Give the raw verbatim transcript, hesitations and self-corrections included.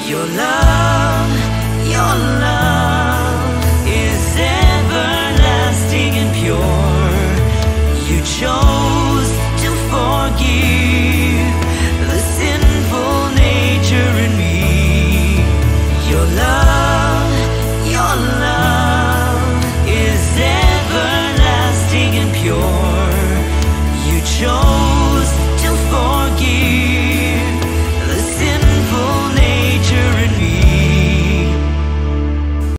Your love, your love is everlasting and pure. You chose to forgive.